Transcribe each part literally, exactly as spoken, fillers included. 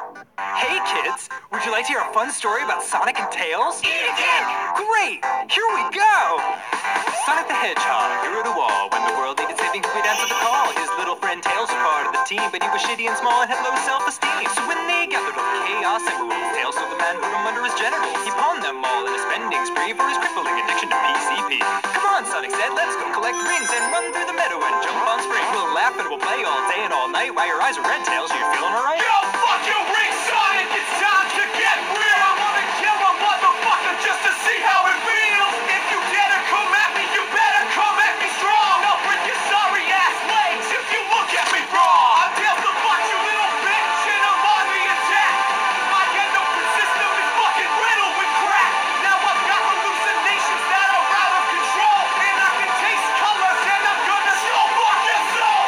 Hey kids, would you like to hear a fun story about Sonic and Tails? Eat it again! Great! Here we go! Sonic the Hedgehog, hero to all. When the world needed saving, he would answer the call. His little friend Tails was part of the team, but he was shitty and small and had low self-esteem. So when they gathered all the chaos emeralds, Tails told the man put them under his genitals. He pawned them all in a spending spree for his crippling addiction to P C P. Come on, Sonic said, let's go collect rings and run through the meadow and jump on spring. We'll laugh and we'll play all day and all night while your eyes are red, Tails. You feeling alright? Yo, fuck your ring, Sonic! It's time to get real! I wanna kill a motherfucker just to see how it feels! If you dare to come at me, you better come at me strong! I'll break your sorry ass legs if you look at me wrong! I'm Tails the Fox, you little bitch, and I'm on the attack! My endocrine system is fucking riddled with crack! Now I've got hallucinations that are out of control! And I can taste colors and I'm gonna show fuck your soul!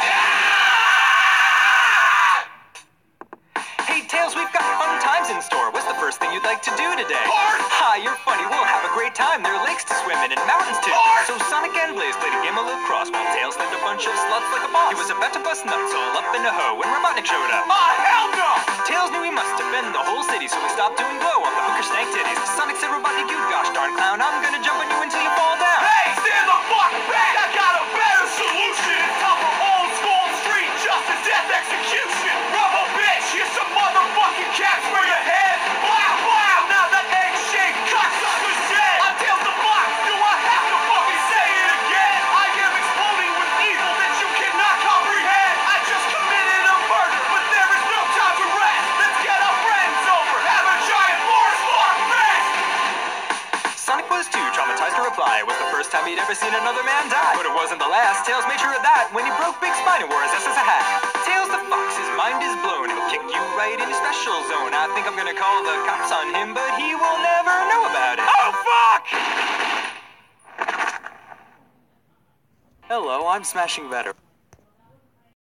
Hey Tails, we've got fun times in store. What's the first thing you'd like to do today? Art! Ha, you're funny. We'll have a great time. There are lakes to swim in and mountains too. Art! So Sonic and Blaze played a game of lacrosse while Tails slammed a bunch of sluts like a boss. He was about to bust nuts all up in a hoe when Robotnik showed up. Ah, hell no! Tails knew he must defend the whole city, so he stopped doing blow on the hooker stank titties. Sonic said, Robotnik, you gosh darn clown, I'm gonna jump on you until you fall down. Hey, stand the fuck back! I got a better solution! It's time for old school street justice death execution! Rubble bitch, here's some motherfucking caps for your head! Wow, wow, now the egg-shaped cocksucker's dead! I'm Tails the Fox, do I have to fucking say it again? I am exploding with evil that you cannot comprehend! I just committed a murder, but there is no time to rest! Let's get our friends over, have a giant forest walk fest! Sonic was too traumatized to reply. It was the first time he'd ever seen another man die. But it wasn't the last. Tails made sure of that when he broke Big Spine and wore his S as a hat. Tails the Fox, his mind is blown. He'll kick you right in your special zone. I think I'm gonna call the cops on him, but he will never know about it. Oh, fuck! Hello, I'm Smashing Vetter.